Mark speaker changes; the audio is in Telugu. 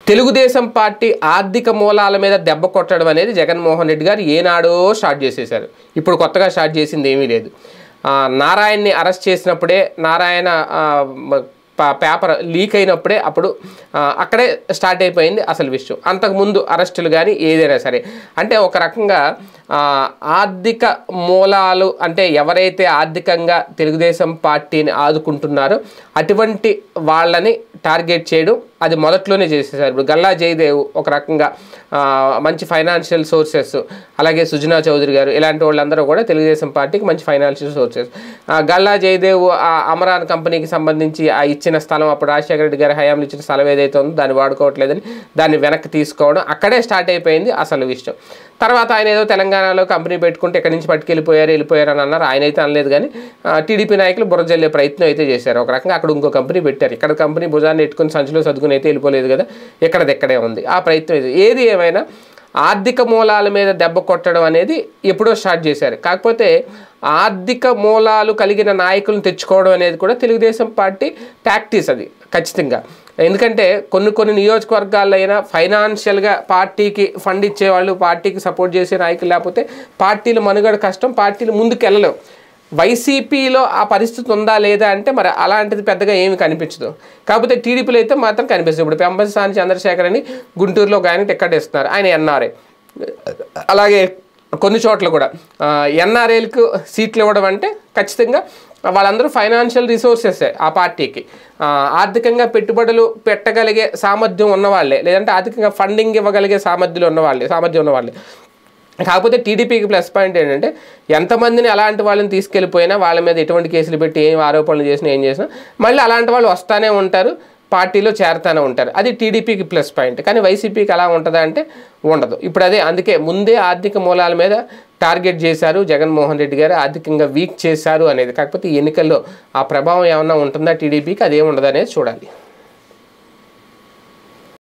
Speaker 1: తెలుగుదేశం పార్టీ ఆర్థిక మూలాల మీద దెబ్బ కొట్టడం అనేది జగన్మోహన్ రెడ్డి గారు ఏనాడో స్టార్ట్ చేసేశారు. ఇప్పుడు కొత్తగా స్టార్ట్ చేసింది ఏమీ లేదు. నారాయణని అరెస్ట్ చేసినప్పుడే, నారాయణ పేపర్ లీక్ అయినప్పుడే అప్పుడు అక్కడే స్టార్ట్ అయిపోయింది అసలు విషయం. అంతకుముందు అరెస్టులు కానీ ఏదైనా సరే అంటే ఒక రకంగా ఆర్థిక మూలాలు అంటే ఎవరైతే ఆర్థికంగా తెలుగుదేశం పార్టీని ఆదుకుంటున్నారో అటువంటి వాళ్ళని టార్గెట్ చేయడం అది మొదట్లోనే చేసేసారు. ఇప్పుడు గల్లా జయదేవ్ ఒక రకంగా మంచి ఫైనాన్షియల్ సోర్సెస్, అలాగే సుజనా చౌదరి గారు ఇలాంటి వాళ్ళందరూ కూడా తెలుగుదేశం పార్టీకి మంచి financial sources. Galla Jayadev Amaron కంపెనీకి సంబంధించి ఆ ఇచ్చిన స్థలం అప్పుడు రాజశేఖర రెడ్డి గారి హయాంలో ఇచ్చిన స్థలం ఏదైతే ఉందో దాన్ని వాడుకోవట్లేదని దాన్ని వెనక్కి తీసుకోవడం అక్కడే స్టార్ట్ అయిపోయింది అసలు విషయం. తర్వాత ఆయన ఏదో తెలంగాణలో కంపెనీ పెట్టుకుంటే ఎక్కడి నుంచి పట్టుకెళ్ళిపోయారు అని అన్నారు. ఆయన అయితే అనలేదు, కానీ టీడీపీ నాయకులు బుర్రజల్లే ప్రయత్నం అయితే చేశారు. ఒక రకంగా అక్కడ ఇంకో కంపెనీ పెట్టారు. ఇక్కడ కంపెనీ భుజాన్ని ఎట్టుకుని సంచులో సర్దుకుని అయితే వెళ్ళిపోలేదు కదా, ఎక్కడే ఉంది ఆ ప్రయత్నం. ఏది ఏమైనా ఆర్థిక మూలాల మీద దెబ్బ కొట్టడం అనేది ఎప్పుడో స్టార్ట్ చేశారు. కాకపోతే ఆర్థిక మూలాలు కలిగిన నాయకులను తెచ్చుకోవడం అనేది కూడా తెలుగుదేశం పార్టీ టాక్టిక్స్ అది ఖచ్చితంగా. ఎందుకంటే కొన్ని నియోజకవర్గాల్లో అయినా ఫైనాన్షియల్గా పార్టీకి ఫండ్ ఇచ్చేవాళ్ళు, పార్టీకి సపోర్ట్ చేసే నాయకులు లేకపోతే పార్టీలు మనుగడ కష్టం, పార్టీలు ముందుకు వెళ్ళలేవు. వైసీపీలో ఆ పరిస్థితి ఉందా లేదా అంటే మరి అలాంటిది పెద్దగా ఏమి కనిపించదు. కాకపోతే టీడీపీలో అయితే మాత్రం కనిపిస్తుంది. ఇప్పుడు పెంపసాని చంద్రశేఖర్ అని గుంటూరులో ఒక ఆయన టికెట్ ఇస్తున్నారు, ఆయన ఎన్ఆర్ఐ. అలాగే కొన్ని చోట్ల కూడా ఎన్ఆర్ఐలకు సీట్లు ఇవ్వడం అంటే ఖచ్చితంగా వాళ్ళందరూ ఫైనాన్షియల్ రిసోర్సెసే ఆ పార్టీకి. ఆర్థికంగా పెట్టుబడులు పెట్టగలిగే సామర్థ్యం ఉన్నవాళ్ళే, లేదంటే ఆర్థికంగా ఫండింగ్ ఇవ్వగలిగే సామర్థ్యం ఉన్నవాళ్ళే. కాకపోతే టీడీపీకి ప్లస్ పాయింట్ ఏంటంటే ఎంతమందిని అలాంటి వాళ్ళని తీసుకెళ్ళిపోయినా, వాళ్ళ మీద ఎటువంటి కేసులు పెట్టి ఏం ఆరోపణలు చేసినా ఏం చేసినా మళ్ళీ అలాంటి వాళ్ళు వస్తూనే ఉంటారు, పార్టీలో చేరుతూనే ఉంటారు. అది టీడీపీకి ప్లస్ పాయింట్. కానీ వైసీపీకి అలా ఉంటుందా అంటే ఉండదు. ఇప్పుడు అదే అందుకే ముందే ఆర్థిక మూలాల మీద టార్గెట్ చేశారు జగన్మోహన్ రెడ్డి గారు, ఆర్థికంగా వీక్ చేశారు అనేది. కాకపోతే ఈ ఎన్నికల్లో ఆ ప్రభావం ఏమన్నా ఉంటుందా టీడీపీకి, అదేముండదు అనేది చూడాలి.